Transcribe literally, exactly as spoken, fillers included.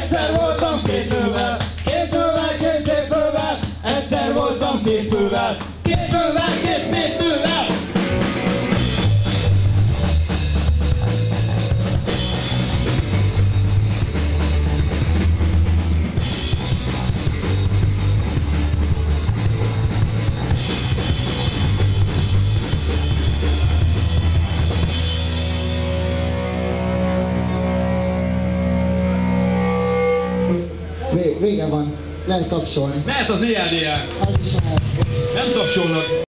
egyszer voltam két nővel, két nővel, két szép nővel, egyszer voltam két fővel, két nővel, két szép nővel. Vége van, lehet tapsolni. Mehet az i el dé el. Az is lehet. Nem tapsolnak.